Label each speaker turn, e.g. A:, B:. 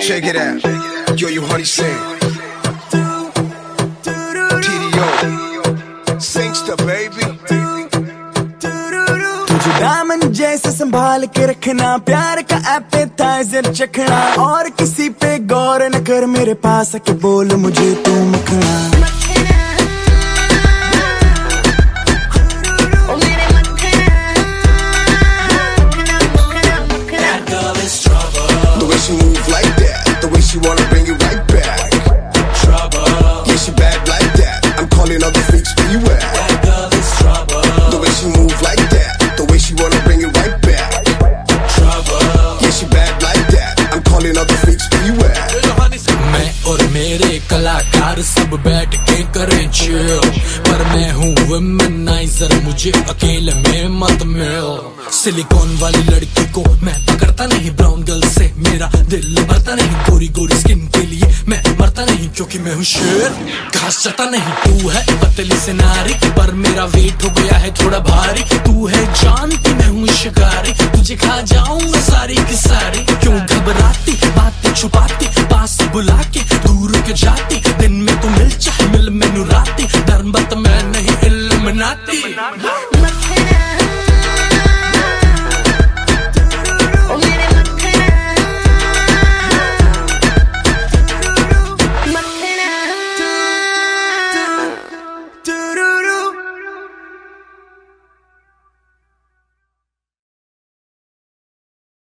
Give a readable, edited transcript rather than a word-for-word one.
A: Check it out. Yo, you honey sing. TDO. Singster, baby.
B: तुझे दामन जैसे संभाल के रखना, प्यार का एपेटाइजर चखना, और किसी पे गौर न कर, मेरे पास आके बोल मुझे तू मखना।
A: The way she move like that, the way she wanna bring it right back. Trouble. Yeah, she bad like that. I'm calling all the freaks, where you at?
C: That girl is trouble.
A: The way she move like that, the way she wanna bring it right back.
C: Trouble.
A: Yeah, she bad like that. I'm calling all the freaks, where you at?
C: मैं और मेरे कलाकार सब बैठ के करें chill, पर मैं हूँ वुमेनाइजर, मुझे अकेले में मत मिल। सिलिकॉन वाली लड़की को मैं पकड़ता नहीं, ब्राउन गर्ल से मेरा दिल भरता नहीं, गोरी गोरी स्किन के लिए मैं मरता नहीं, क्योंकि मैं हूँ शेर, घास चता नहीं। तू है पतली से नारी, पर मेरा वेट हो गया है थोड़ा भारी। तू है जानती मैं हूँ शिकारी, तुझे खा जाऊंगा सारी की सारी। क्यों घबराती, बातें छुपाती, पास बुला के दूर के जाती, दिन में तू मिल चाहे मिल मैनू राती, डर मत मैं नहीं इल्लुमिनाती।